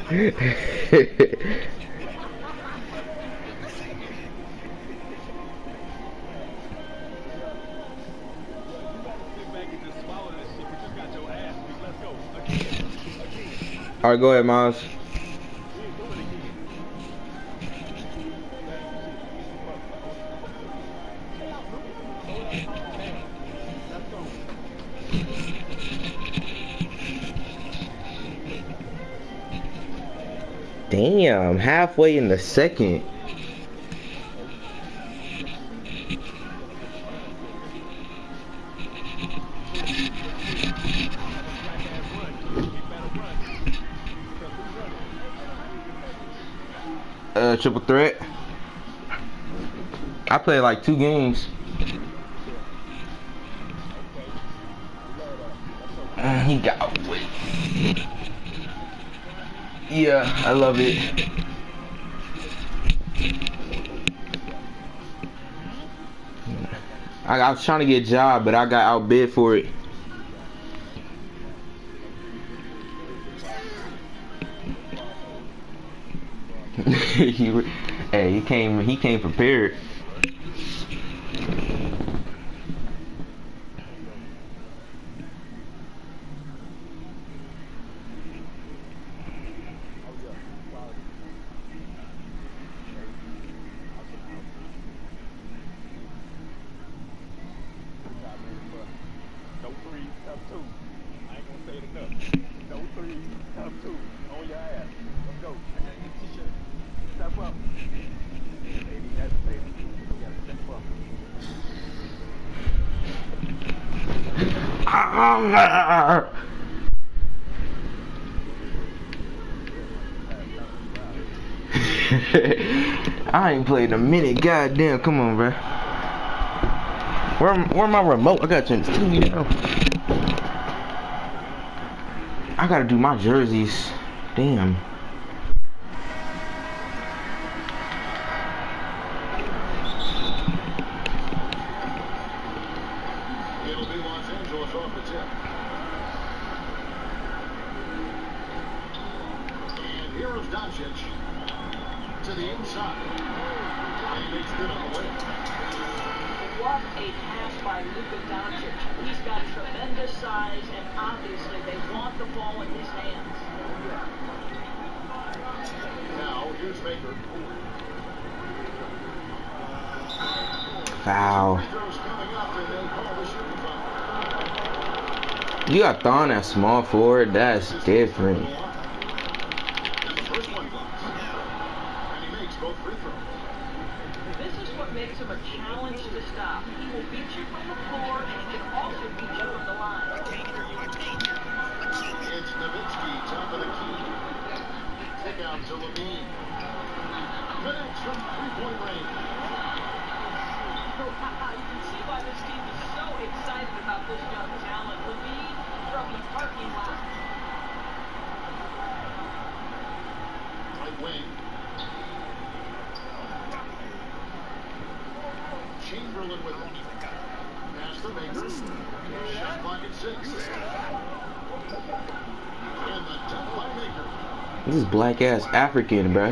All right, go ahead, Miles. Damn, halfway in the second. Triple threat. I played like 2 games. He got away. Yeah, I love it. I was trying to get a job, but I got outbid for it. Hey, he came prepared. I ain't played a minute. Goddamn, come on, bro. Where my remote? I gotta turn this TV down. I gotta do my jerseys. Damn. It'll be Los Angeles off the tip. And here is Doncic to the inside. And he makes good on the way. What a pass by Luka Doncic. He's got tremendous size, and obviously they want the ball in his hands. Now, here's Baker. Foul. You got thrown at small forward. That's different. This is what makes him a challenge to stop. He will beat you from the floor, and he can also beat you from the line. It's Nowitzki, top of the key. Take out to Levine. Connects from three-point range. You can see why this team is so excited about this young talent. Levine from the parking lot. Right wing. Chamberlain with it. Pass to Baker. Shot clock at 6. And the dunk by Baker. This is black ass African, bruh.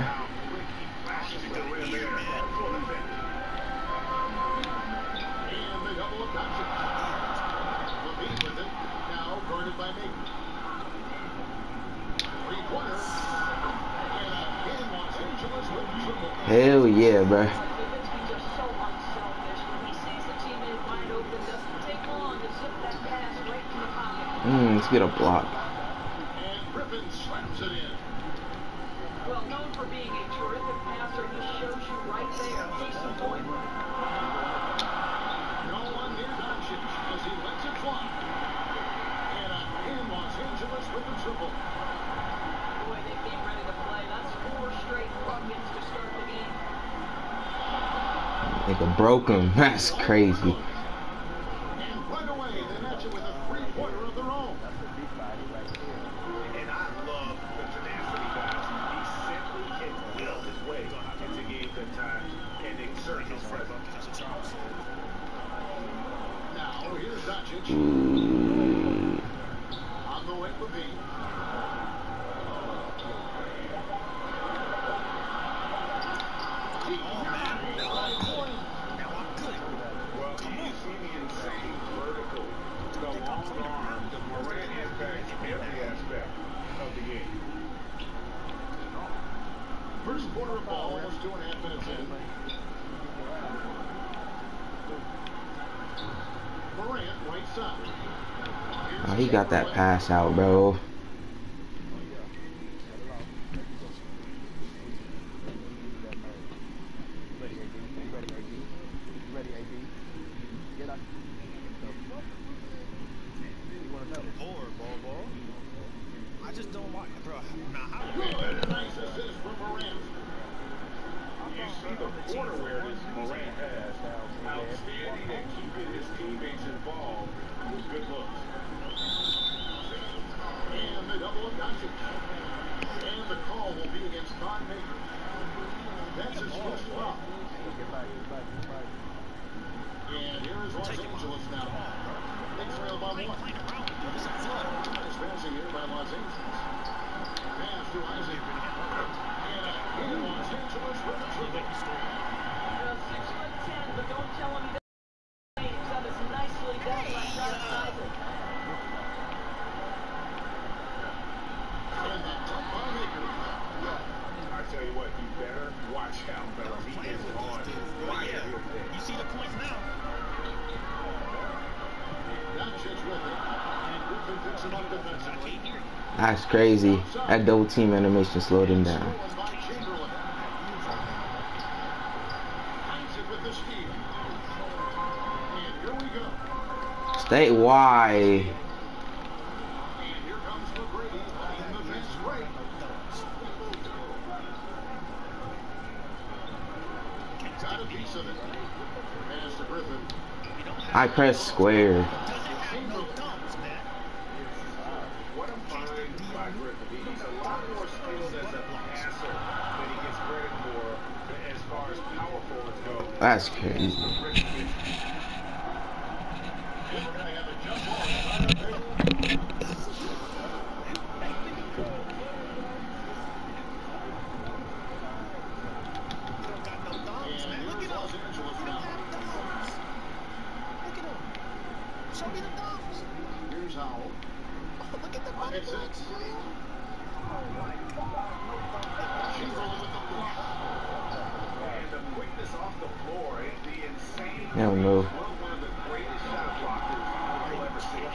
And the double of Doncic. Levine with it. Now guarded by Baker. Three-pointer. And a hit in Los Angeles with the triple. Hell yeah, bruh. Nowitzki just so unselfish. When he sees the teammate wide open, doesn't take long to zip that pass right to the pocket. Let's get a block. And Griffin slams it in. Well known for being a terrific passer, he shows you right there. Case in point. No one near Doncic as he lets it fly. And a hit in Los Angeles with the triple. Boy, they came ready to play. That's 4 straight buckets to start the game. Nigga broke him. That's crazy. And right away, they match it with a three-pointer of their own. And I love the tenacity, guys. He simply can will his way into games at times and exert his presence. Now, here's Doncic. On the way, Levine. First quarter of ball, almost 2.5 minutes in. Morant, right side. Oh, he got that pass out, bro. I just don't like, bro. Now, how Good, nice assist from Morant. You see the court awareness Morant has. Outstanding at keeping his teammates involved with good looks. And the double of Doncic. And the call will be against Von Maker. That's his first foul. And here is Los Angeles now. They trail by 1. Nice passing here by Los Angeles. Pass to Isaac. And Los Angeles with a triple. 6'10", but don't tell him he doesn't. He's got this nicely done by Travis Isaac. And the dump by Maker. I tell you what, you better watch out, fellas. He is on fire here today. you see the points now? Doncic with it. And Griffin picks him up defensively. That's crazy. That double team animation slowed him down. Stolen by Chamberlain. Isaac with the steal. And here we go. Stay wide. And here comes McGrady in the fast break. Got a piece of it. Pass to Griffin. I press square. Chamberlain. What I'm finding by Griffin, he's a lot more skilled as a passer than he gets credit for as far as power forwards go. That's crazy. And we're going to have a jump ball inside the paint. And here's Los Angeles now. Show me the thumbs. Here's Howell. Look at the body It's it. blocks, bro. Chamberlain with the push. And the quickness off the floor is the insane. Never move. One of the greatest shot blockers you'll ever see.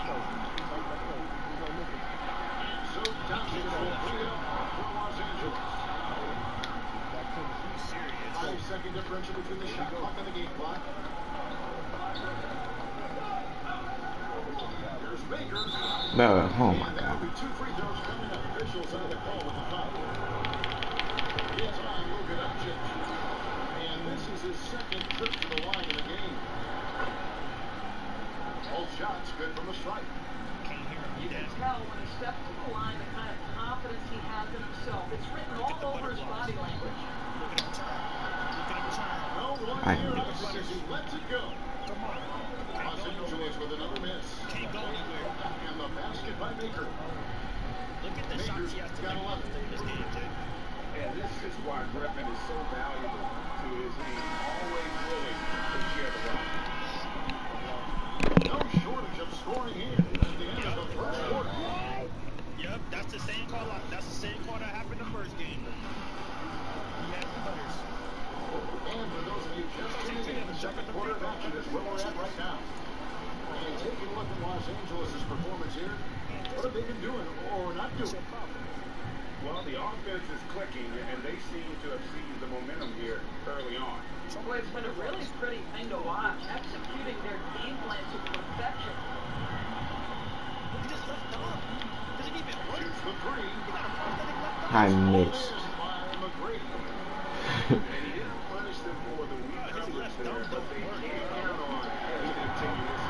So Doncic will bring it up for Los Angeles. 5-second differential between the shot clock and the game clock. Here's Baker. Bro, oh my And there will god. be 2 free throws coming up. Officials on the call with the foul. It's on Luka Doncic. And this is his second trip to the line in the game. Both shots good from the strike. You can tell when he steps to the line the kind of confidence he has in himself. It's written all over his body language. No one I here miss. as he lets it go. Los Angeles with another miss. Can't go anywhere. And the basket by Baker. Look at the shots he has to Got make 11. in this game, Jay. And this is why Griffin is so valuable to his team. Always willing to share the rock. No shortage of scoring here at the end of the first quarter. Yep, that's the same call. That's the same call that happened the first game. He had the butters. And for those of you just tuning in, the second quarter of action is where we're at right now. And taking a look at Los Angeles' performance here, what have they been doing or not doing? Well, the offense is clicking, and they seem to have seized the momentum here early on. Boy, it's been a really pretty thing to watch, executing their game plan to perfection. Look at his left arm. Doesn't even work. Shoots the three. He got a prosthetic left arm. I Missed missed. by McGrady. And he didn't punish them for the weak coverage there, but they can't count on him to continue this.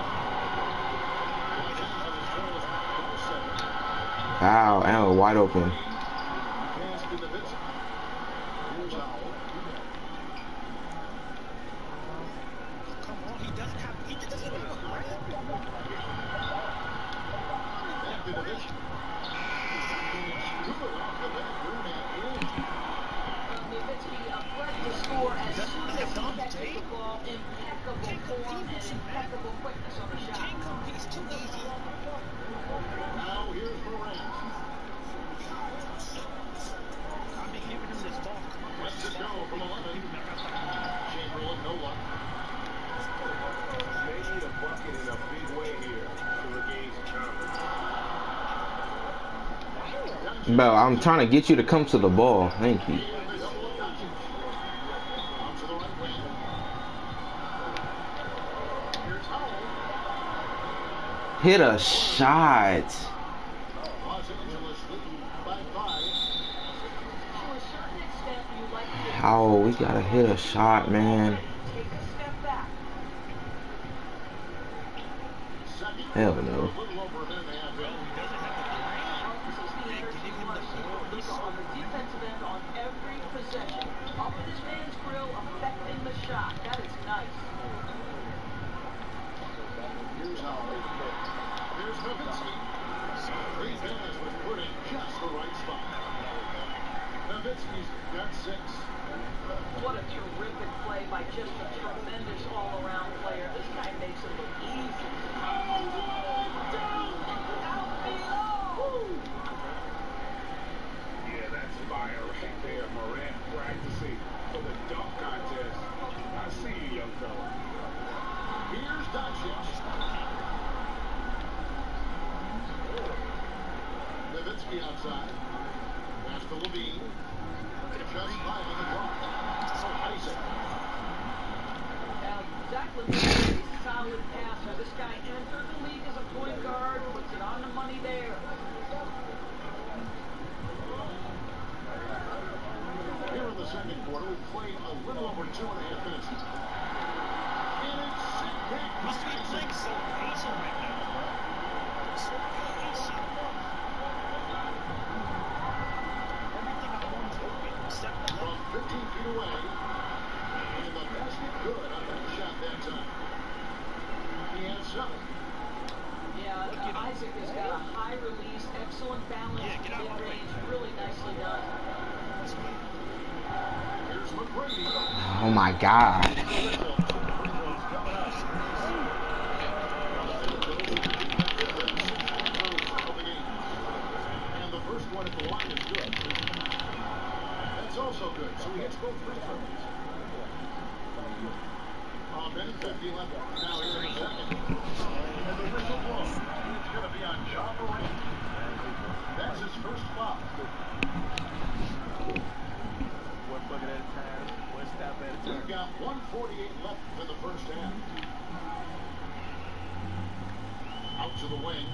Los Angeles trails by 7. Wow, and we're wide open. Pass to the Vincent. Here's Howell. Come on, he doesn't even have a grab. Back to the Vincent. Good off the back rim and in. Nowitzki threatened to score as soon as he catches the ball. Impeccable form and impeccable quickness on the shot. Can't compete. It's too easy. Now here's Morant. I've been giving him this ball Bro, I'm trying to get you to come to the ball. Thank you. And the double of Doncic. On to the right wing. Here's Howell. Hit a shot. Los Angeles leading by 5. To a certain extent, you like to Oh, we gotta hit a shot, man. take a step back. Second Hell quarter, no. a little over a minute and a half in. This is the energy Marcy Luka on the defensive end on every possession. Up in his man's grill, affecting the shot. That is nice. Here's Howell. Here's Nowitzki. His pass was put in just the right spot. Nowitzki's got 6. What a terrific play by just a tremendous all-around player. This guy makes it look easy. Yeah, that's fire right there. Morant practicing for the dunk contest. I see you, young fella. Here's Doncic. Nowitzki outside. Pass to Levine. Just 5 on the clock. Isaac. Now, Zach Levine is a solid passer. This guy entered the league as a point guard, puts it on the money there. Here in the second quarter, we've played a little over 2.5 minutes. And it's sent back. Must be playing so patient right now, bro. So patient. Everything I want is open except the From left. 15 feet away. And the basket good on that shot that time. He has 7. Yeah, Isaac has got a high release, excellent balance, Yeah, get out of my way. mid-range, really nicely done. Here's McGrady. Oh my God. And the first one at the line is good. That's also good. So he hits both free throws. Minute 50 left. Now he's in the second. And the whistle blows. It's going to be on Ja Morant. That's his first foul. One bucket at a time, one stop at a time. We've got 1:48 left in the first half. Out to the wing.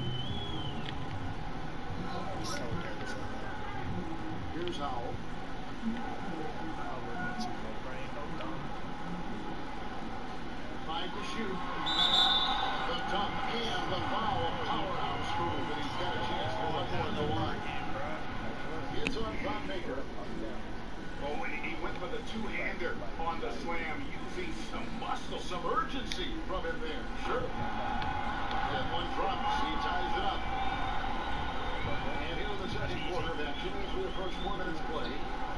He's so nervous. Here's Howell. I wouldn't too no brain, no dumb. 5 to shoot. The dunk and the foul. A powerhouse move, and he's got a chance to let one go line. It's on Von Maker. Oh, and he went for the two-hander on the slam, using some muscle. Some urgency from him there. Sure. And one drops. He ties it up. And here in the second quarter of action as we approach 4 minutes play.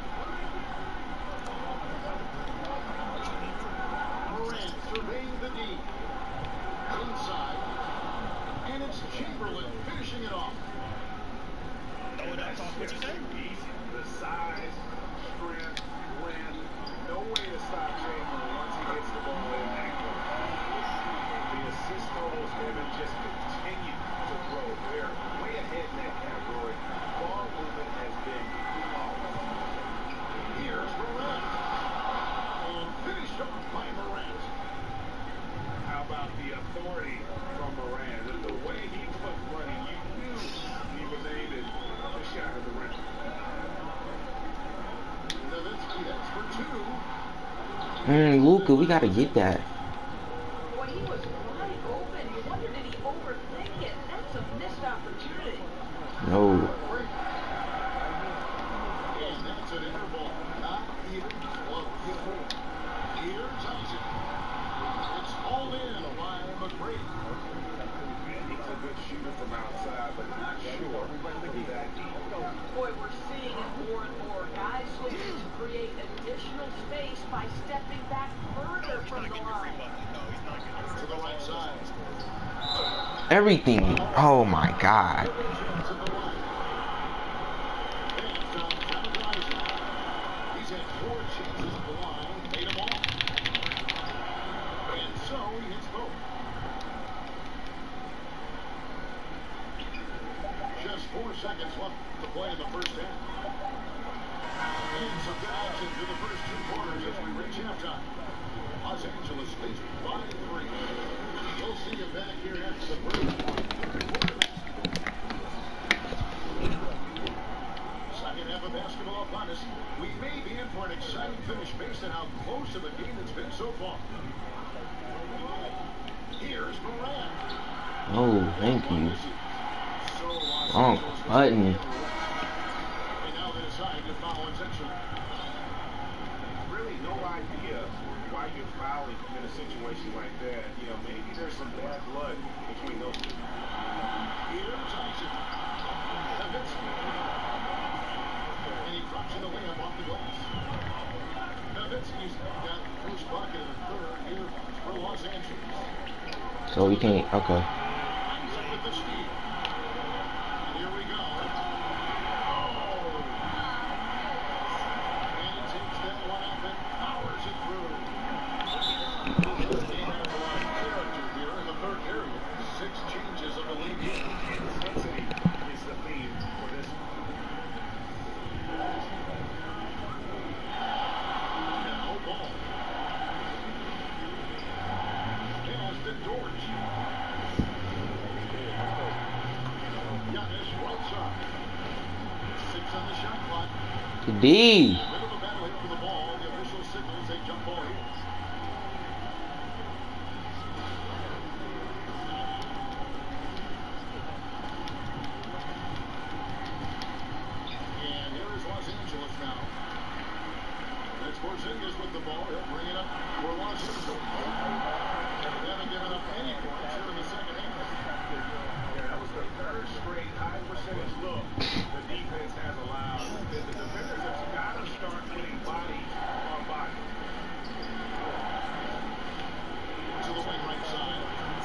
Morant surveying the D. Inside. And it's Chamberlain finishing it off. Throw it up, talk what you say. Easy. The size, strength, length, no way to stop Chamberlain once he gets the ball in ankle. The assist totals have just continued to grow. They're way ahead in that category. Ball movement has been flawless. Here's Morant. And finished off by Morant. How about the authority from Morant? The way he was running, you knew he was aiming the shot at the rim. Nowitzki, that's for 2. Luka, we gotta get that. Boy, he was wide open. You wonder, did he overthink it? That's a missed opportunity. No. And that's an interval. Not even close. Here's Isaac. It's all in by McGrady. Man, he's a good shooter from outside, but not sure from that deep. Boy, we're seeing it more and more. Guys looking to create additional space by stepping back further from the line. To the right side. Everything. Oh my God. To the line. And down to Isaac. He's had 4 chances at the line. Made them all. And so he hits both. Just 4 seconds left to play in the first half. have a basketball upon us. We may be in for an exciting finish based on how close of a game it's been so far. Here's Moran. Oh, thank you. Wrong button. And now they decide to foul intentionally. Really no idea why you're fouling in a situation like that. You know, maybe there's some bad blood between those two. Here's Tyson. And he drops in the layup off the glass. Nowitzki's got the first bucket and the third here for Los Angeles. So we can't. Okay. Isaac with the steal. And here we go. Oh! And he takes that one up and powers it through. And a lot of character here in the third period. 6 changes of the lead here. Intensity is the theme for this one. Now ball. Pass to George. Giannis right side. 6 on the shot clock. D. Bit of a battle here for the ball. The official signals a jump ball here. And here is Los Angeles now. That's Porzingis with the ball. He'll bring it up for Los Angeles. They haven't given up any points here in the second half. That was the third straight high percentage look the defense has allowed. The defenders have got to start putting body on body. To the wing right side.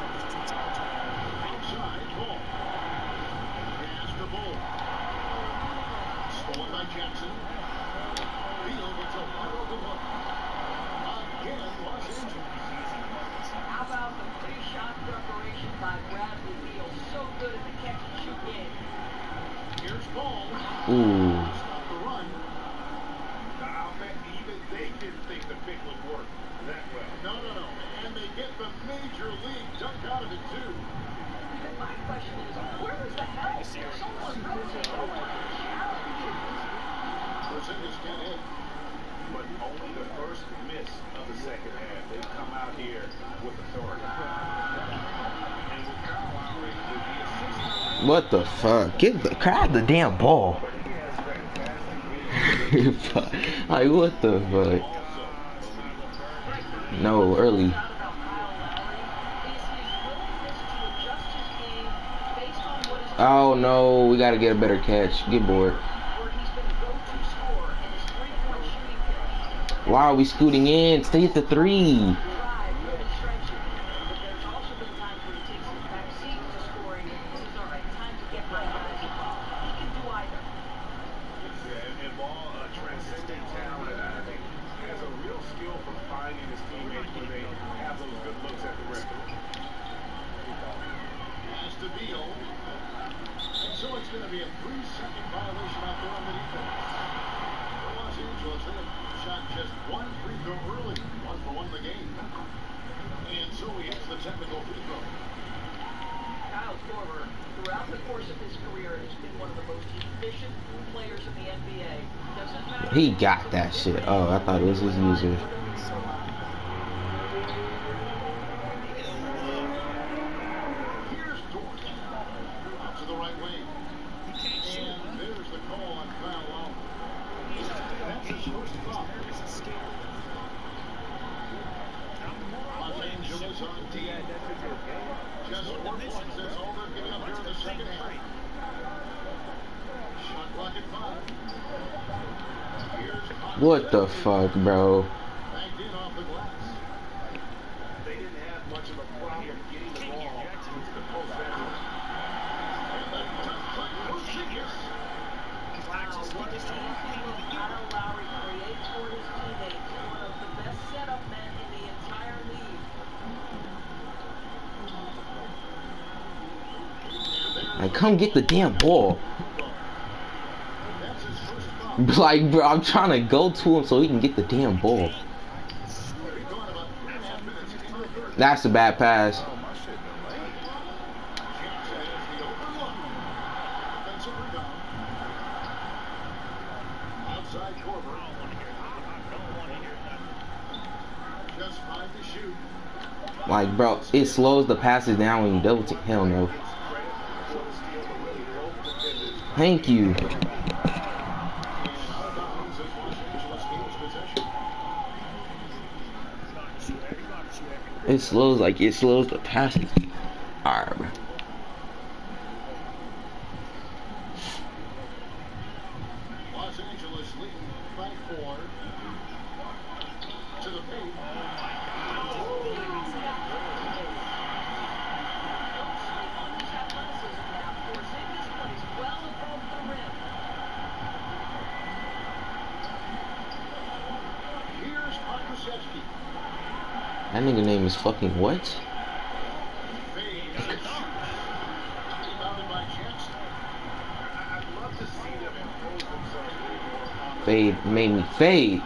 Outside ball. Pass to Bull. Stolen by Jackson. Beal gets a wide open look. Again, Los Angeles. How about the pre-shot preparation by Bradley Beal? So good at the catch and shoot game. Here's Ball. Ooh. Stop the run. I'll bet even they didn't think the pick would work that well. No. And they get the major league dunk out of it, too. And my question is, where is the hell? Someone rotate over the Porzingis can't hit. But only the first miss of the second half. They've come out here with authority. And with Kyle Lowry, with the assist, What the fuck? Grab the damn ball. Like what the fuck? No, early. Oh no, we gotta get a better catch. Get bored. Why are we scooting in? Stay at the 3. and Ball, a transcendent talent, and I think has a real skill for finding his teammates when they have those good looks at the rim. Pass to Beal. And so it's going to be a 3-second violation out there on the defense. For Los Angeles, they have shot just 1 free throw early. 1 for 1 in the game. And so he hits the technical free throw. Kyle Korver, throughout the course of his career, has been one of the most efficient players in the NBA. Doesn't matter. He got that shit. Oh, I thought it was his user. Here's Dort. Out to the right wing. And there's the call on Kyle Lowry. That's his first foul. Los Angeles on D. Just 4 points. That's all they're giving up here in the second half. Shot clock at 5. Here's What the fuck, bro? backed in off the glass. They didn't have much of a problem getting the ball into the post basket. And the dunk by Porzingis. Kyle Lowry creates for his teammates. One of the best setup men in the entire league. Like, come get the damn ball. That's his first foul. Like, bro, I'm trying to go to him so he can get the damn ball. We've gone about 3.5 minutes into the third. That's a bad pass. Jackson has the open look. Offensive rebound. by Corver. I don't want to hear nothing. Just 5 to shoot. Like, bro, it slows the passes down when you double team. Hell no. Thank you. And out of bounds as Los Angeles gains possession. It slows the passes. Alright, bro. Los Angeles leading by 4. To the paint. Here's Pokusevsky. That nigga name is fucking what? Fade and shoots. Rebounded by Jackson. I'd love to see them impose themselves a little more on the Fade made me fade.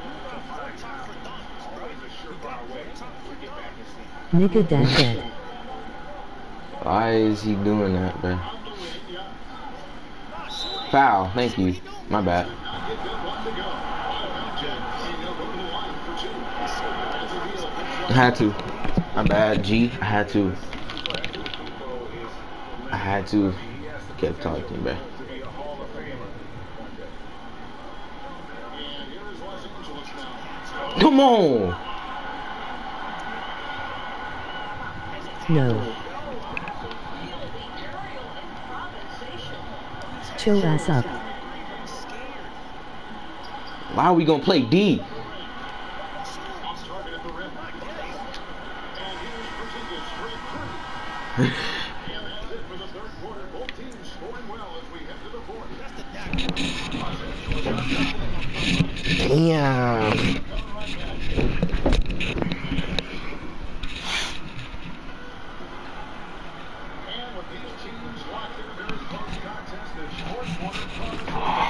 always a surefire way to get back in sync. Nigga that dead. Why is he doing that, bro? On the wing, yeah. Foul. Thank you. My bad. Not get that one to go. And he'll go to the line for 2. That's a deal. I had to. My bad, G. I had to. Kept talking, bro. And here is Los Angeles now. Come on. No. Chill ass up. Why are we gonna play D? Off target at the rim. And here's Porzingis for a 3. And that's it for the third quarter. Both teams scoring well as we head to the fourth. Damn. And with these teams locked in a very close contest, the short quarter comes.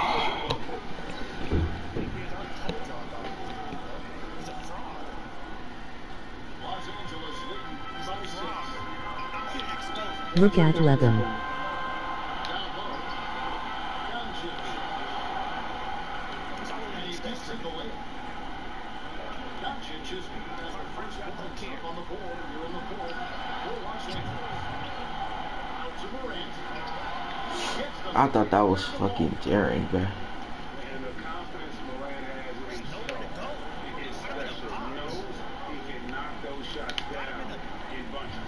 Los Angeles leading by 6. Look at Levin. Down low. Doncic. And he gets in the lane. Doncic is beaten as the first one up on the board here in the fourth for Los Angeles. Out to Morant. Gets the I thought that was fucking daring, bro. And the confidence Morant has in himself is special. He knows he can knock those shots down in bunches.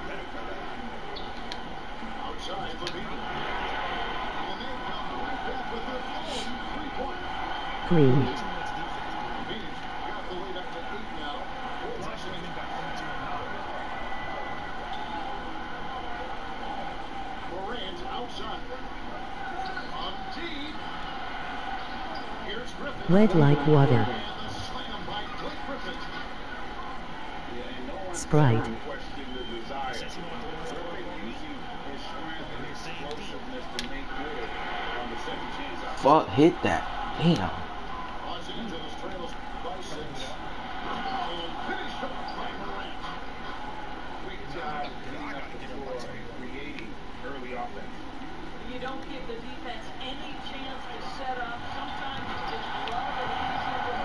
outside the beat. And they come right back with their own 3-point. Green. Phoenix got the lead up to 8 now. For Los Angeles. Morant outside. On deep. Here's Griffin. Red like water. And the slam by Blake Griffin. Sprite. Question the desire. Using his strength and explosiveness to make good on the second chance. Fuck, hit that. Damn. Los Angeles trails by 6. And finished up by Morant. Quick job getting up the floor and creating early offense. You don't give the defense any chance to set up. Sometimes you just love an easy look.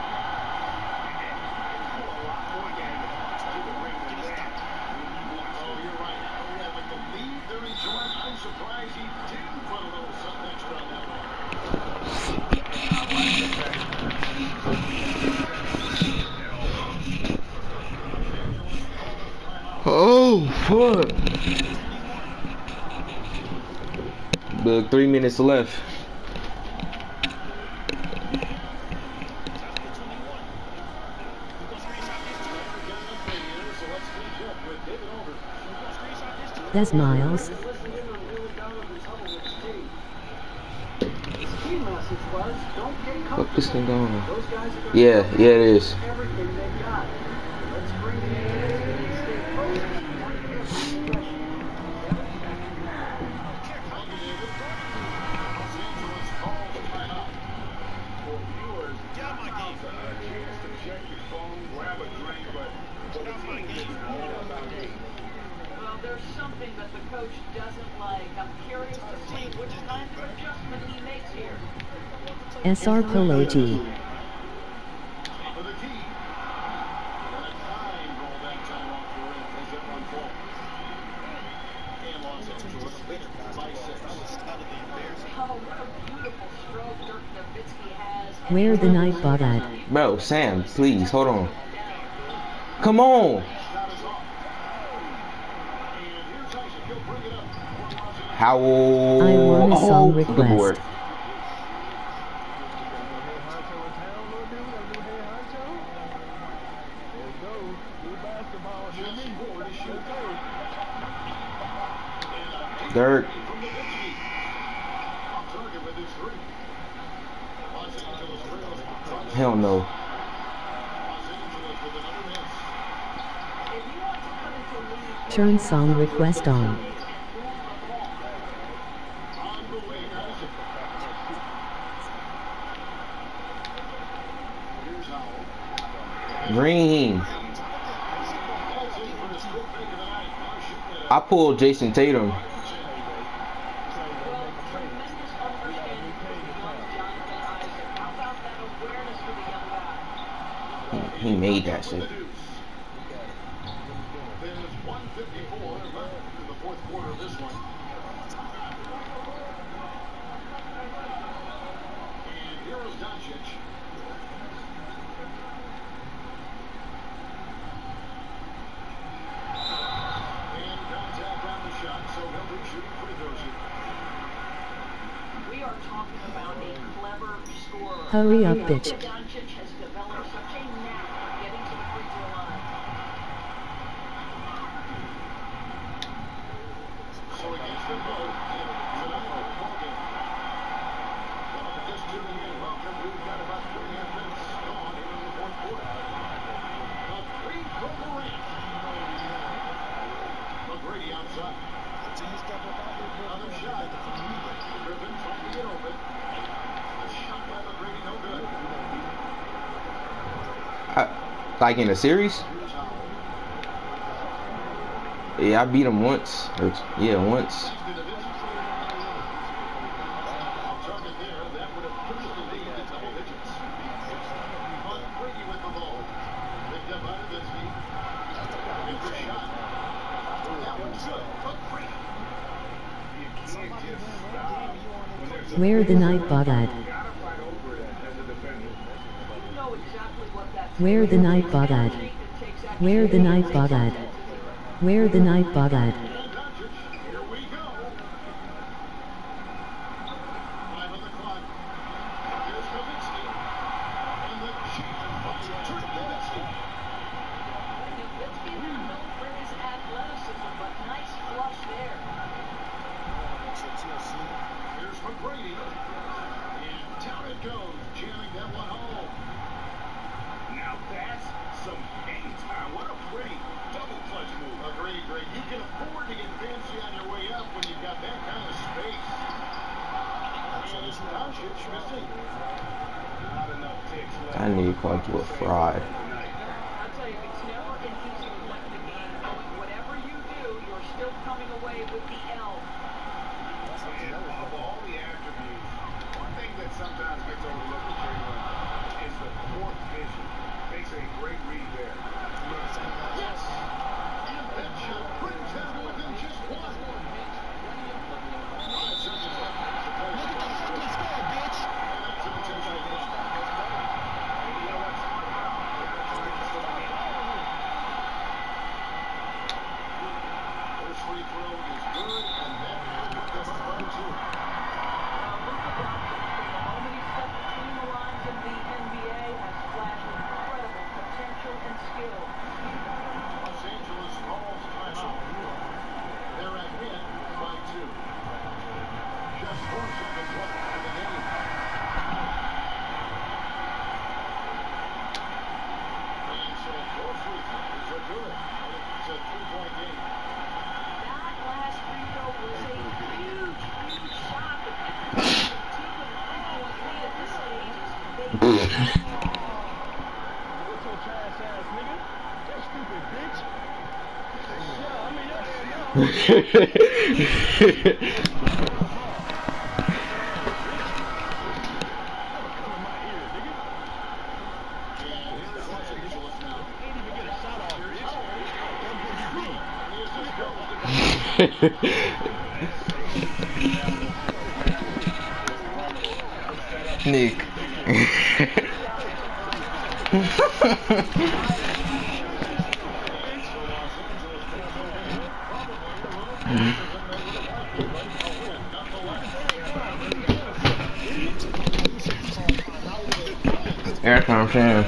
A lot more damage to the ring than that when you want to. Oh, you're right. Yeah, with the lead they're enjoying, I'm surprised he didn't put a little something extra on that one. Oh, fuck. But 3 minutes left. So let's finish up with David Over. That's Miles. Key message was, don't get Fuck comfortable. this thing going. Those guys are Yeah, it is. everything they've got. Let's bring the energy and stay focused. Los Angeles calls timeout. For viewers, timeout's a chance to check your phone, grab a drink, but for the team, it's all about game. Well, there's something that the coach doesn't like. I'm curious to see which kind of adjustment he makes here. SR Polo G. For the key. And a fine roll that time off the rim as it run full. And Los Angeles leads by 6. Oh, what a beautiful stroke Dirk Nowitzki has. Where the night bought at. Bro, Sam, please, hold on. Come on. Shot is off. And here's Isaac. He'll bring it up. How? I want a song Good request. board. Dirk. Hell no. Turn song request on. Green. I pulled Jason Tatum. He made that shit. There's 154 left in the fourth quarter of this one. And here is Doncic. And contact on the shot, so he'll be shooting free throws here. We are talking about a clever scorer. Hurry up, bitch. Doncic has developed such a knack for getting to the free throw line. So against them both, tonight in the ballgame. Well, if you're just tuning in, welcome. We've got about 3.5 minutes gone here in the fourth quarter. A three from Durant. McGrady outside. Another shot. Griffin trying to get open. A shot by McGrady, no good. Like in a series? Here's Howell. Yeah, I beat him once. Yeah, once. Off target there, that would have pushed the lead to double digits. McGrady with the ball. Picked up out of his feet. Here's the shot. That one's good. McGrady. You can't just stop when there's a Where the night bought at. You gotta fight over it as a defender. You know exactly what that's Where the night bought at. Where the night bought at. Where the night bought at. And Doncic, here we go. 5 on the clock. Here's Nowitzki. And the chance by Dirk Nowitzki. Nowitzki is known for his athleticism, but nice flush there. Here's McGrady. And down it goes, jamming that one home. Now that's some hang time. What a pretty double clutch move. Agreed, Greg. You can afford to get fancy on your way up when you've got that kind of space. And it's Doncic missing. Not enough ticks left. That nigga called you a fraud. I'll tell you, it's never an easy win the game. Knowing whatever you do, you're still coming away with the L. And of all the attributes, one thing that sometimes gets overlooked with Jalen is the court vision. Makes a great read there. Yes! And that shot brings them within just one. 5 seconds left. And that's an intentional block. First free throw is good, and that will put them up by 2. Luka Doncic, from the moment he stepped between the lines in the NBA, has flashed incredible potential and skill. Los Angeles calls timeout. They're ahead by 2. Just 4 seconds left in the game. And so both free throws are good. It's a 3-point game. That last free throw was a huge, huge shot. The difference between the team with a 3-point lead at this stage is big. What's your trash ass nigga? You stupid bitch. Yeah, I mean, that's Nick. That's what I'm saying.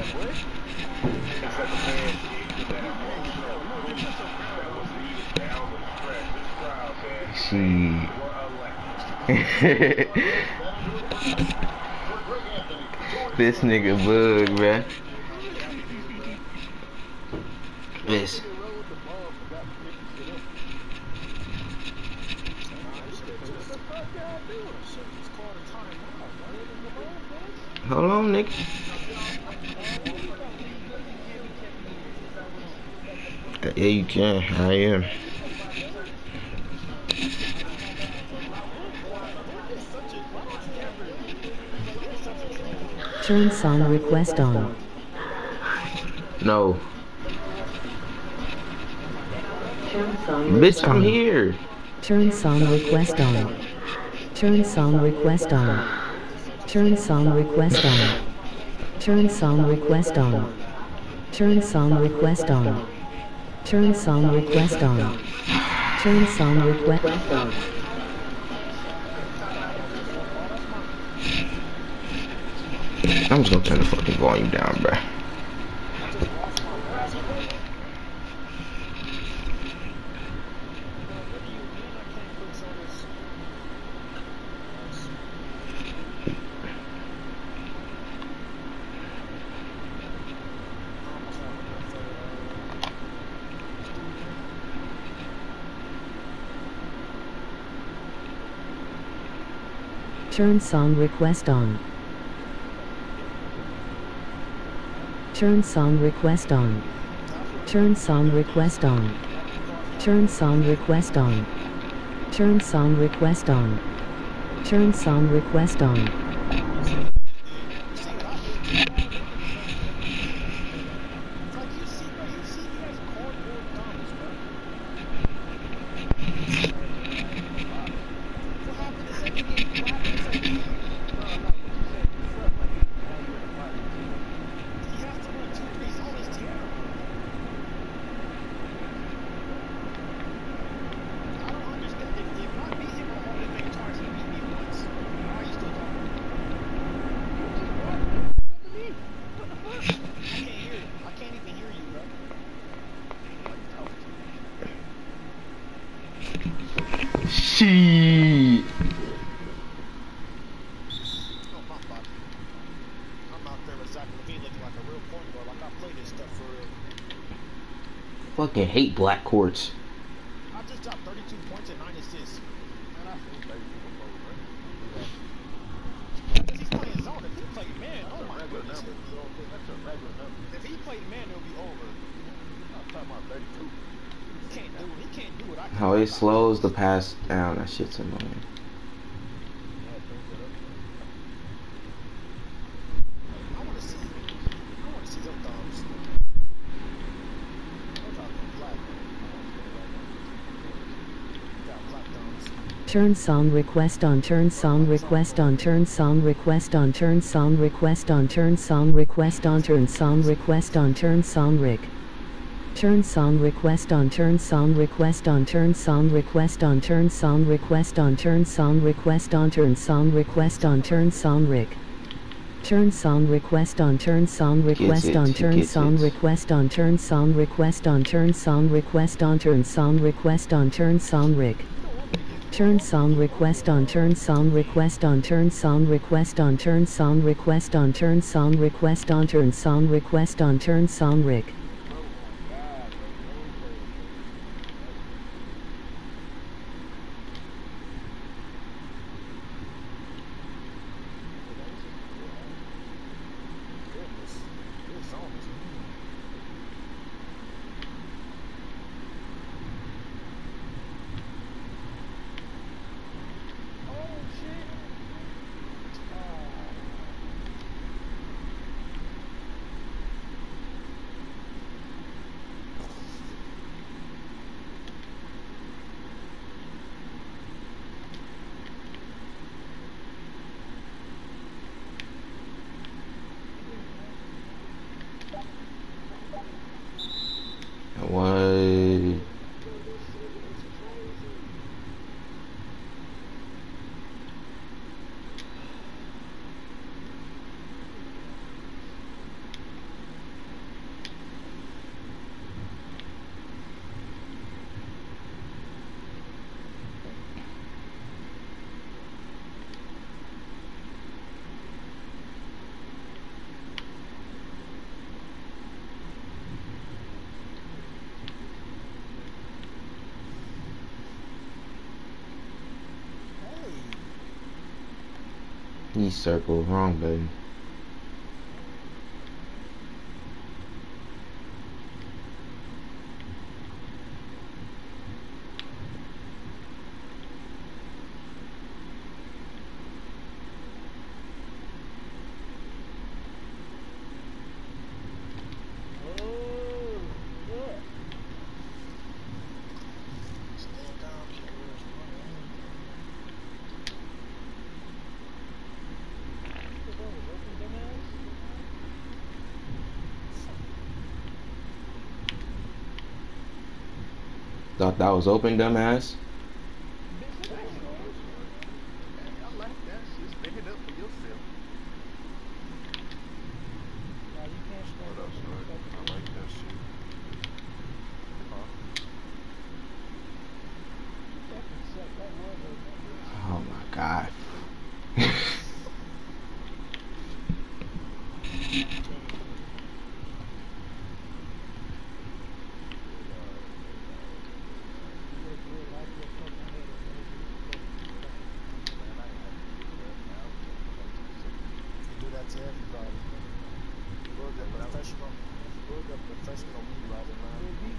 She. This nigga bug, bruh. This. Hold on, nigga. Yeah, you can. I am. Turn song request on. No. Turn song Bitch, I'm here. Turn song request on. Turn song request on. Turn song request on. Turn song request on. Turn song request on. Turn song request on. Turn song request on. I'm just gonna turn the fucking volume down, bruh. Turn song request on. Turn song request on. Turn song request on. Turn song request on. Turn song request on. Turn song request on. Shit. Fucking hate black courts. I just dropped 32 points and 9 assists. Man, I feel 32 before, bro. Because he's playing zone. If he played man, oh my goodness. That's a regular number. If he played man, it'll be over. I'm talking about 32. He can't do it. How it slows the pass down. That shit's annoying. I want to see them thumbs. Turn song request on. Turn song request on. Turn song request on. Turn song request on. Turn song request on. Turn song request on. Turn song Rick. Turn song request on. Turn song request on. Turn song request on. Turn song request on. Turn song request on. Turn song request on. Turn song Rick. Turn song request on. Turn song request on. Turn song request on. Turn song request on. Turn song request on. Turn song request on. Turn song Rick. Turn song request on. Turn song request on. Turn song request on. Turn song request on. Turn song request on. Turn song request on. Turn song Rick. He circled wrong button. Thought that was open, dumbass. I like that shit. Stand up for yourself. What up, Short? I like that shit. Huh? Oh my god. Do that to everybody. Build a professional weed writer, man.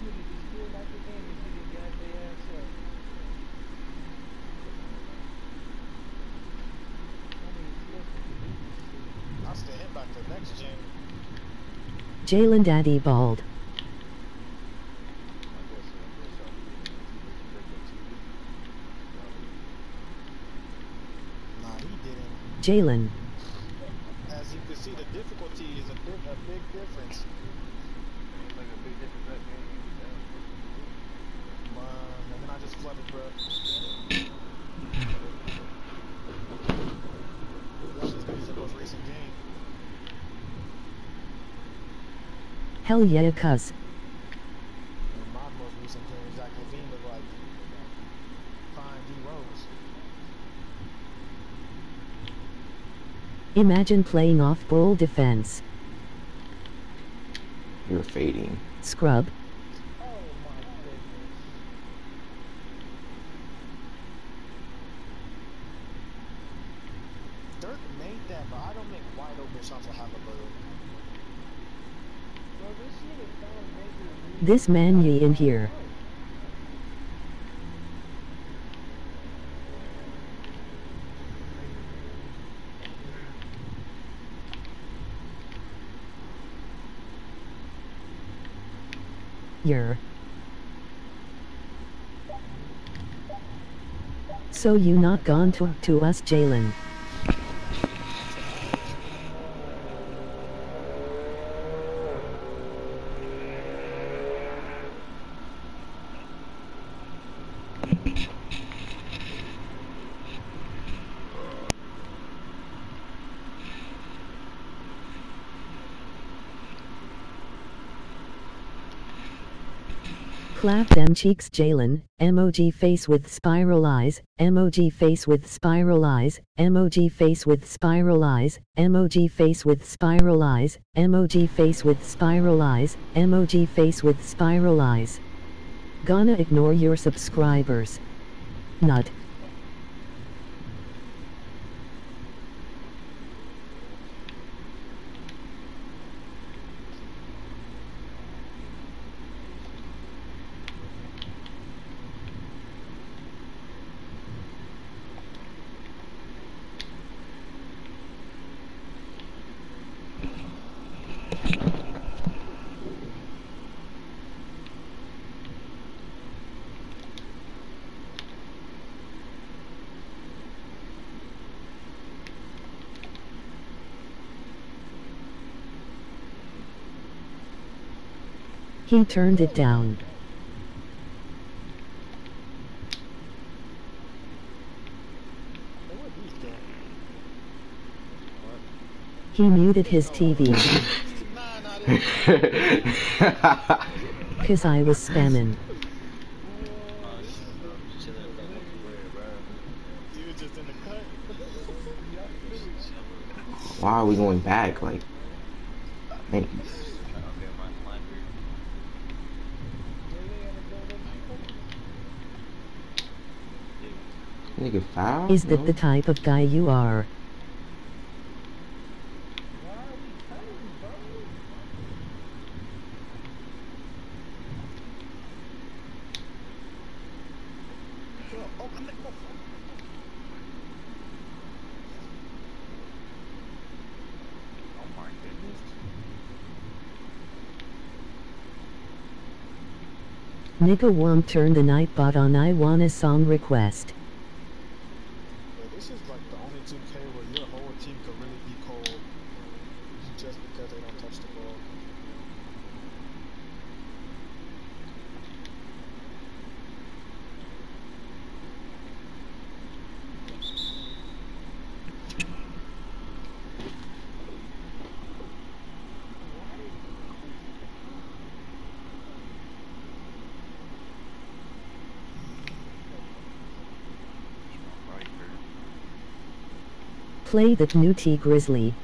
I stand him back to next gen. Jalen Daddy bald. I guess I'll be in if you listen to the TV. Nah, he didn't. Jalen. As you can see, the difficulty is a big difference. Ain't like a big difference that game. You was down. And then I just flooded, bro. That was the most recent game. Hell yeah, cuz. And my most recent game, Zach Levine was like 5D Rose. Imagine playing off-ball defense. You're fading. Scrub. Dirk made that, but I don't make wide open shots with Halliburton. This man ye in here. Yer. So you not gone to us, Jalen? Clap them cheeks, Jalen. Emoji face with spiral eyes. Emoji face with spiral eyes. Emoji face with spiral eyes. Emoji face with spiral eyes. Emoji face with spiral eyes. Emoji face with spiral eyes. Gonna ignore your subscribers. Nut. He turned it down. He muted his TV. Cause I was spamming. Why are we going back? Like, thank you. Nigga foul? Is that the type of guy you are? Nigga won't turn the night bot on. I want a song request. Yeah, this is like the only 2K where your whole team could really be cold just because they don't touch the ball. Play that Nudy Grizzly.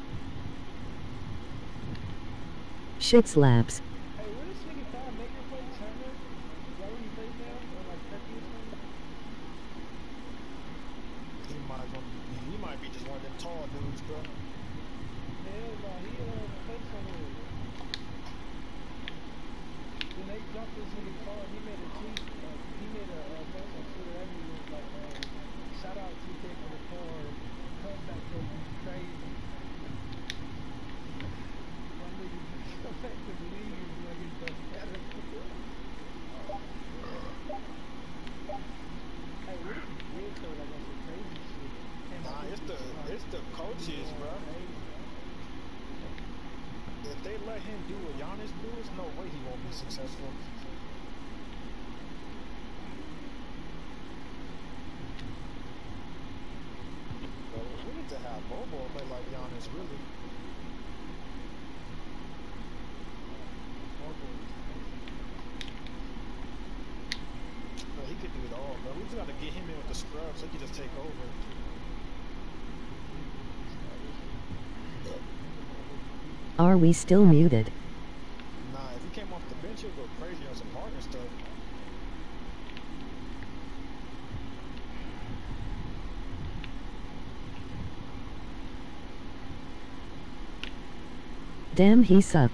Shit slaps. Hey, what is nigga Don Maker play? Turner? Is that what he plays now? Or like Turkey or something? He might be just one of them tall dudes, bro. Hell no, he plays somewhere. Then they jumped this nigga car. He made a tweet. He made a post on Twitter. That nigga was like, shout out 2K for the car. Comeback goes crazy. One nigga just come back to the league like it's the better. Hey, what if he did though? Like on some crazy shit. Nah, it's the coaches, bro. If they let him do what Giannis do, there's no way he won't be successful. Bro, we need to have Bobo play like Giannis, really. Bro, he could do it all, bro. We just got to get him in with the scrub so he can just take over. Are we still muted? Nah, if he came off the bench, he'll go crazy on some Harden stuff. Damn, he suck.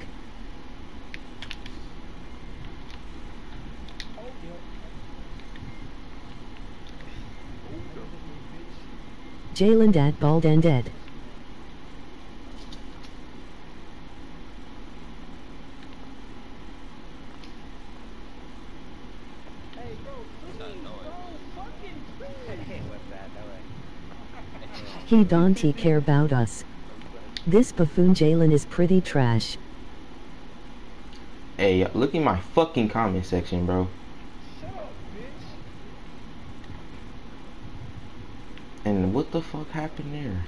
Jalen dat bald and dead. He don't care about us. This buffoon Jalen is pretty trash. Hey, look at my fucking comment section, bro. Shut up, bitch. And what the fuck happened there?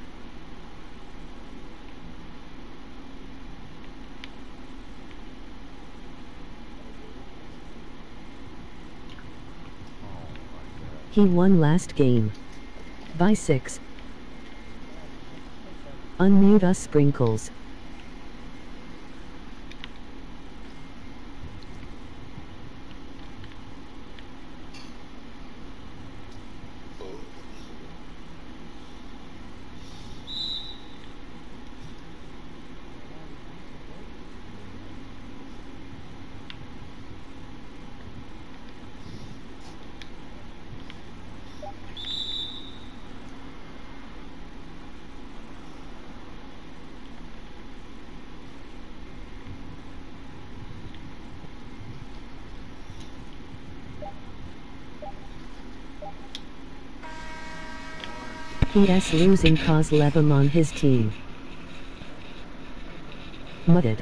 He won last game. By 6. Unmute us, Sprinkles. PS losing cause Levum on his team. Mudded.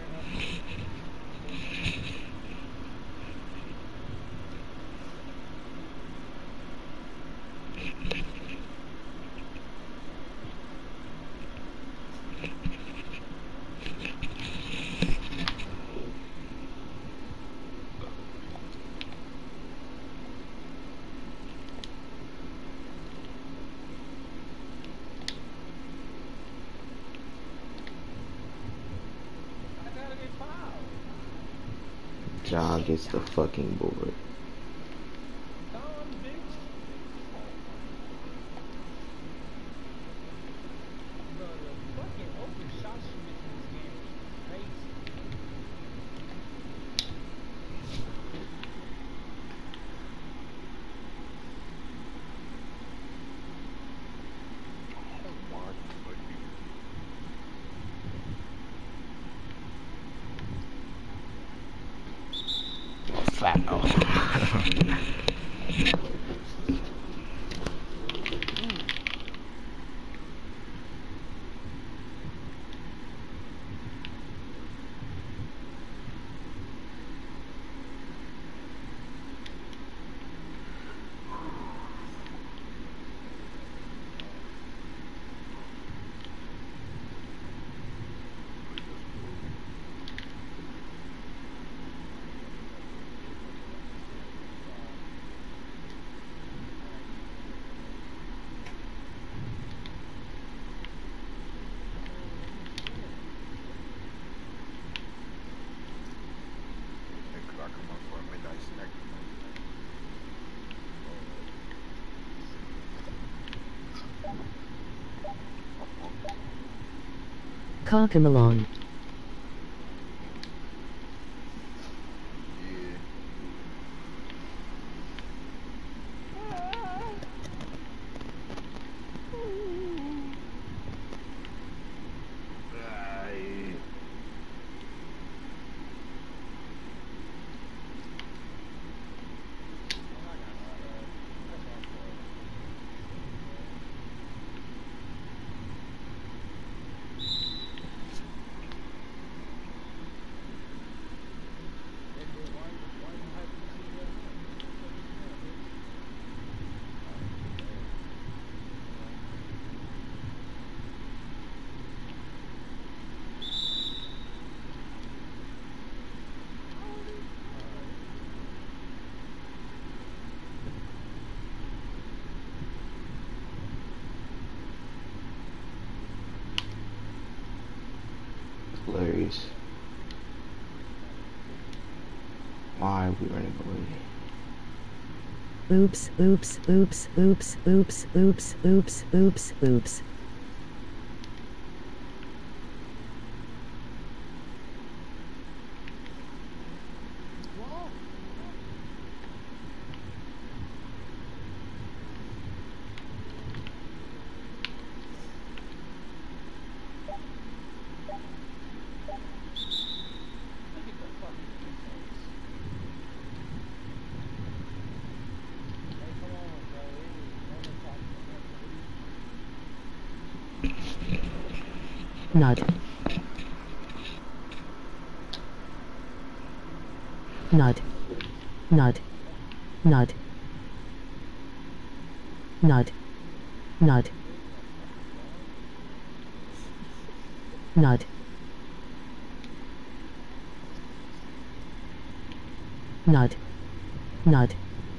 Ja gets the fucking board. foul. Could I come up for a midnight snack Cockamelon. Yeah. Aye. Hilarious. Why are we running away? Oops, oops, oops, oops, oops, oops, oops, oops, oops. Nud. Nud. Nud. Nud. Nud. Nud. Nud. Nud. Nud.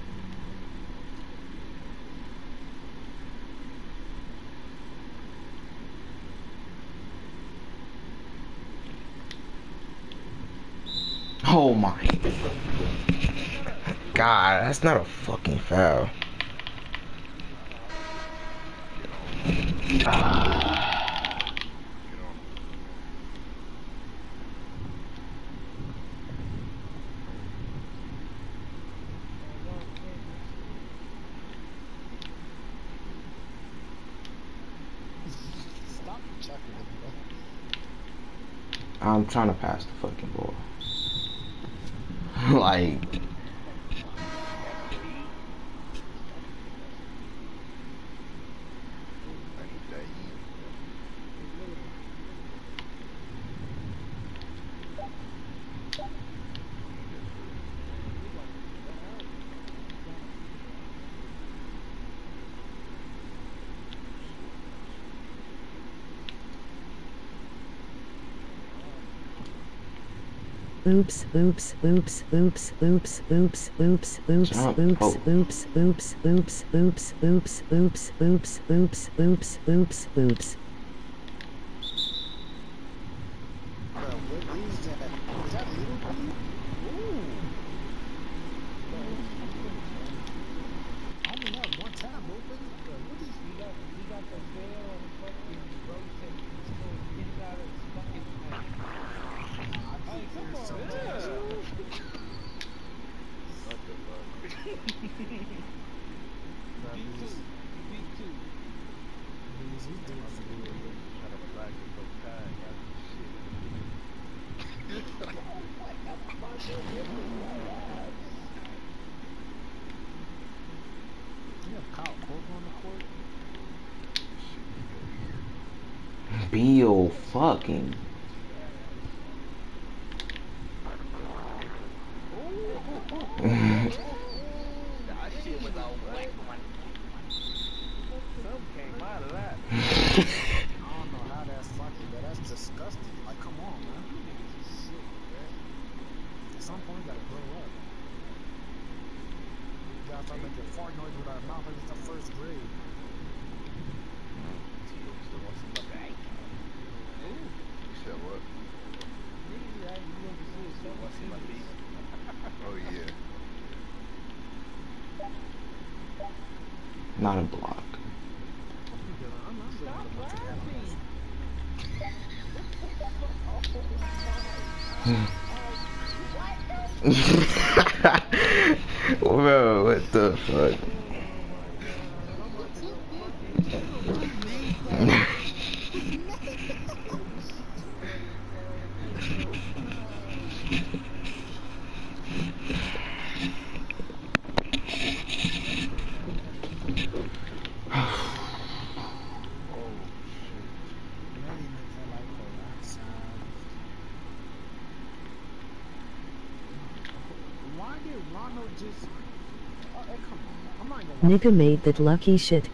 Oh my God, that's not a fucking foul. Stop chucking it, bro. I'm trying to pass the fucking ball. Like, I need that heat. Oops, oops, oops, oops, oops, oops, oops, oops, Jump. oops, Oh. oops, oops, oops, oops, oops, oops, oops, oops, oops, oops, oops. Bro, what is that? Is that little B? Ooh. Bro, I only have one tab open. Bro, what is He got the veil fucking rotate. He's still getting out of his fucking paint. Nah, I think Like, come there's on, something else man. going on. What the fuck? B2. B2. He's doing some no fucking. That shit was a wet one. Some came out of that. I don't know how that's funny, but that's disgusting. Like, come on, man. You niggas is sick, man. At some point, you gotta grow up. You gotta start making fart noise with our mouth like it's the first grade. Still want some like that. Ooh. You said what? Niggas be acting you want to see Still want some like something. Oh yeah. Not a block. What you doing? I'm Stop doing what you have. laughing. Bro, what the fuck? Oh shit. Many niggas are like peroxide. Why did Ronald just? Oh, hey, come on. I'm not gonna watch Nigga made that lucky shit.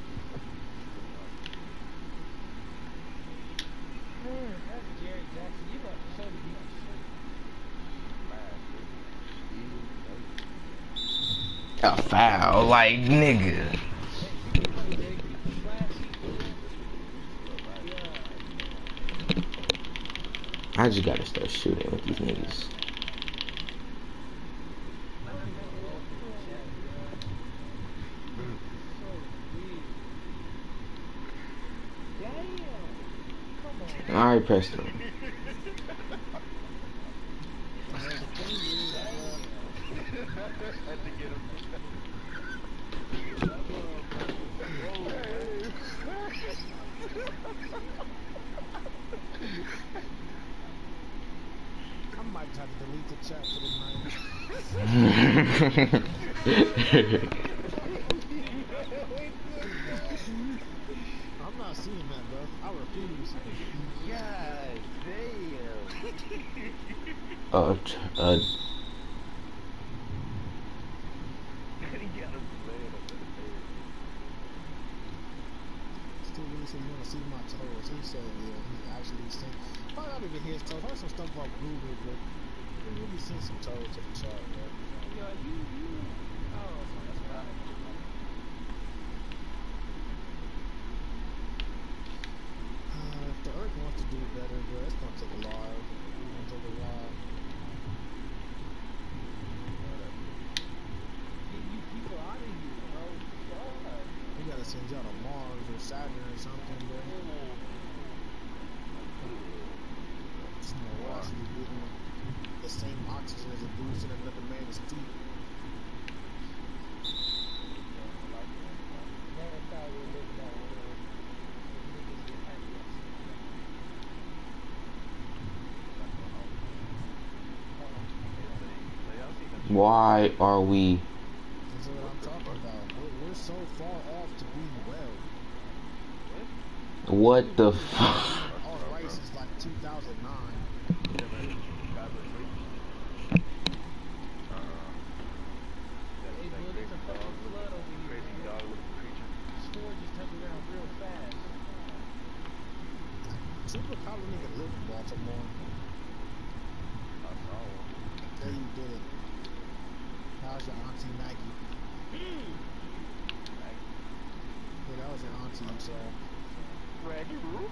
That's Jared Jackson. You got to show the people shit. A foul, like nigga. Hey, you can play Drake. You can flashy. Yeah. I just gotta start shooting with these niggas. So weird. Damn. Come on. I already pressed them. the thing is, Had to get him. I might try to delete the chat for the night. I'm not seeing that, bro. I refuse. God damn. uh, He got him laying up in the bed. Still really said you want to see my toes. He said, yeah, he actually sent. Probably not even his toes. Heard some stuff about Google, but he really sent some toes to the chat, bro. Yo, you. Oh, that's right. If the Earth wants to do better, bro, it's gonna take a while. It's gonna take a while. Get you people out of here, bro. Fuck. We gotta send y'all to Mars or Saturn or something, bro. It's no way actually getting the same oxygen as a dude sitting another man's feet. Never thought we would live in that world. Niggas get happy. why are we? That's what I'm talking about. We're so far off to being well. What the fuck? All right since like 2009. Hey, bro, there's a fucking flood over here. Crazy dog looking creature. Store just turned around real fast. Super Collar nigga live in Baltimore. I saw one. Yeah, you did it. How's your auntie Maggie? Yeah, that was your auntie you saw. Raggy Roo?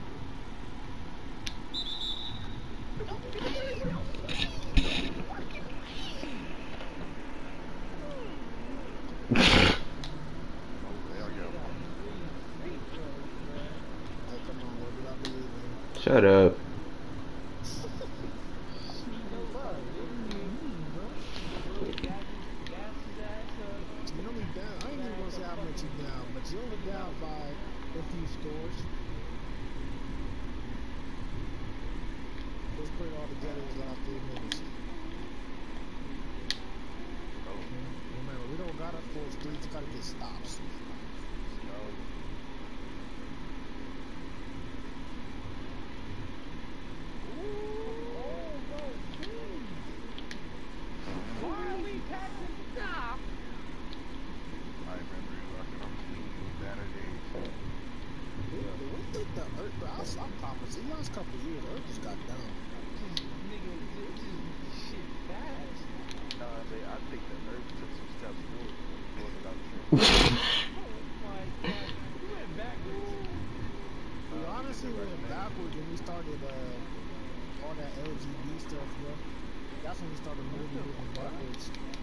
Hey, come on, baby, I believe in you. Shut up. You only down. I ain't even gonna say I met you down, but you only down by a few scores. Let's put it all together these last 3 minutes. Remember, we don't gotta force threes, we gotta get stops. just got done. Just nigga, it just shit fast. I think the Earth took some steps forward when he pulled it out the sand. Oh my god, you went backwards. We honestly right went now. backwards when we started all that LGB stuff, bro. That's when we started moving backwards.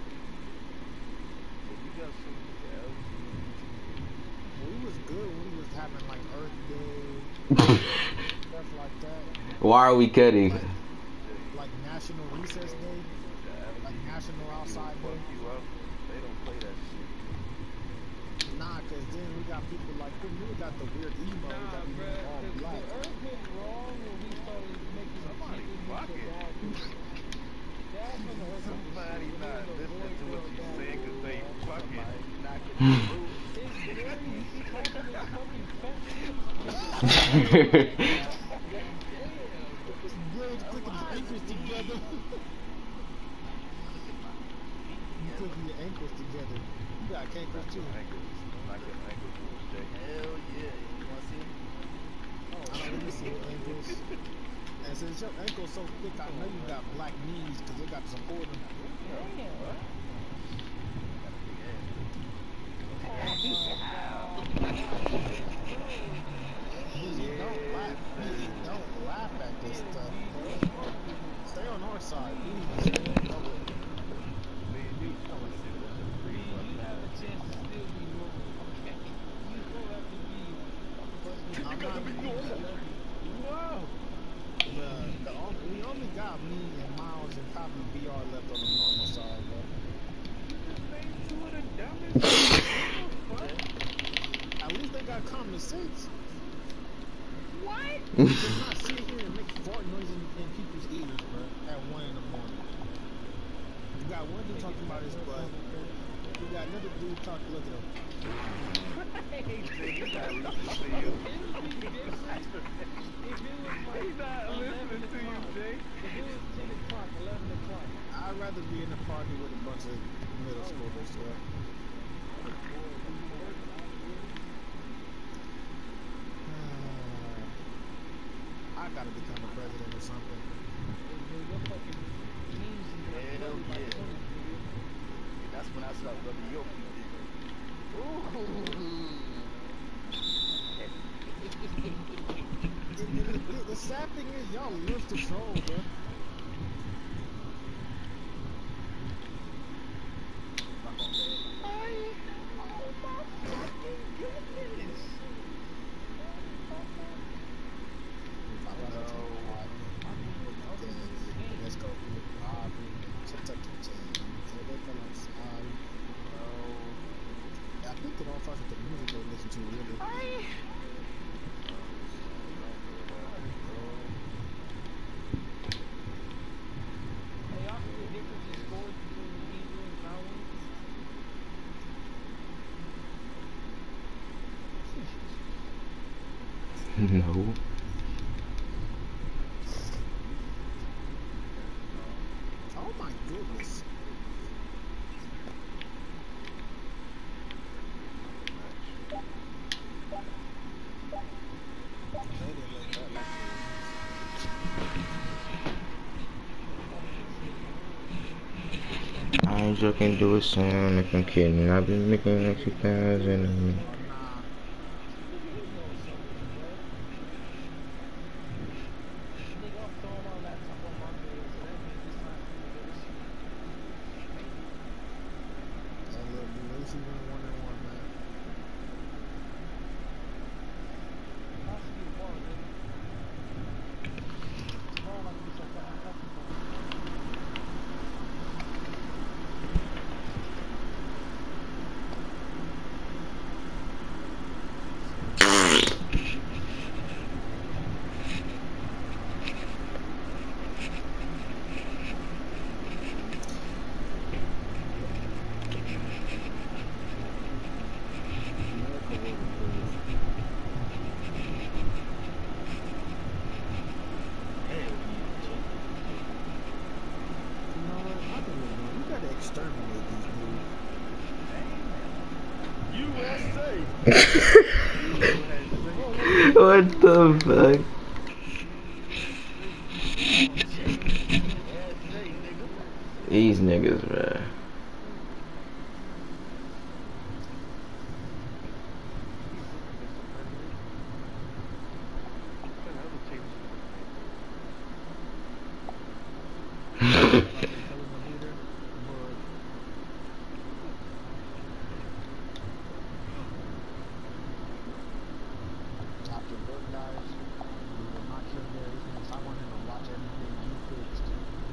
If you got so used to LGBT, We was good when we was having like Earth Day, stuff like that. Why are we cutting? Like National Recess Day, the like LGBT National will Outside fuck Day. you up. They don't play that shit. Nah, cause then we got people like them. We got the weird emos Nah, that be wearing bruh, all black. the earth went wrong when we started making Somebody G into fucking. dad jokes. That's when the earth went to Somebody shit. When not it was a boy listening to what girl you dad saying because joke, they bruh. fucking. Somebody knocking the roof. It's very talking to fucking fat chicks, nigga. God damn. Bill's clicking his ankles together. You clicking your ankles together. You got ankles too. Knock your ankles loose, Jay. Hell yeah. You want to see? Let me see your ankles. And since your ankles so thick, I know you got black knees because they got to support them. Damn. Busy, don't laugh. Busy, don't laugh at this stuff, bro. Stay on our side, please. Me and you, I'm gonna sit with the free You fucking have a chance to still be normal, okay? You don't have to be fucking. I'm not normal. No! We only got me and Miles and probably BR left on the normal side, bro. You just named two of the dumbest. What the fuck? At least they got common sense. What? You cannot sit here and make fart noise in people's ears, bro, at 1 in the morning. You got one dude talking about his butt. You got another dude talking, look at him. Jay, he not listening to you. It would be different if it was like He not 11 listening to you, o'clock. Jay. If it was 10 o'clock, 11 o'clock. I'd rather be in a party with a bunch of middle schoolers, bro. I gotta become a president or something. Your fucking memes is like Hell flooded by yeah. Tony, nigga. That's when I start rubbing your feet. The sad thing is, y'all live to troll, bro. Let's go. I think it all starts with the music they listen to, really. Hey, y'all see the difference in scores between the Eagles and Cowboys? No. Oh my goodness. I ain't joking, do it sound like I'm kidding. I've been making like 2,000. Nigga, I'm throwing my laptop on my bed, so that means it's time for me to go to sleep. Hey, look, dude, at least you went 1-1, man. Has to be tomorrow, nigga. Tomorrow might be some fucking country club. You know what? I think we gotta exterminate these dudes. USA. What the fuck? These niggas, bruh. He's looking at some memories. What kind of other tapes you looking at? About me telling the leader, but after Bert dies, we will not kill Barry Finks. I want him to watch everything you fixed.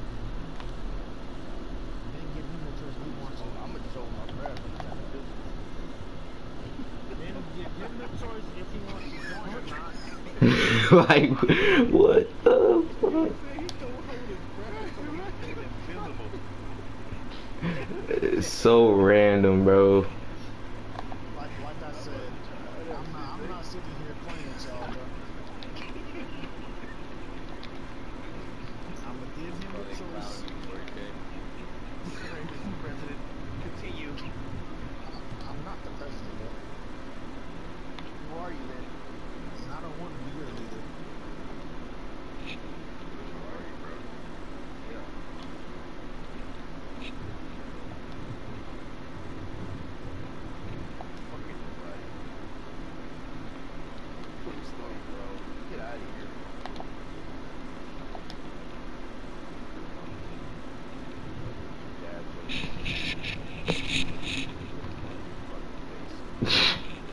Then give him the choice if he wants to. I'm gonna show him my craft when it's time to business. Then give him the choice if he wants to join or not. Like, what the fuck? He said he don't hold his breath, so he stayed invisible. It's so random, bro. Like I said, I'm not sitting here playing with y'all, bro. I'm gonna give him the choice. Right, Mr. President, continue. I'm not the president, bro. Who are you then? And I don't want to be your leader. Yeah. Fucking nobody. True story, bro. Get out of here. Dad jokes. Fucking face.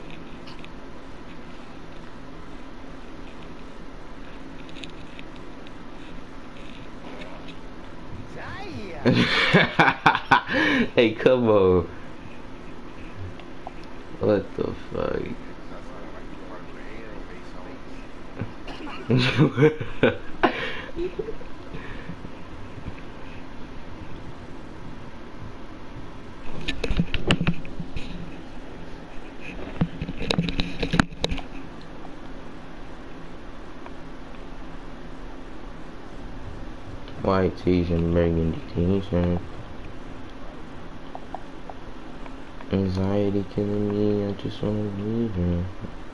Hey, come on. What the fuck? That sounds like you are face homies. White tees and burgundy t-shirt. Anxiety killing me, I just wanna leave her.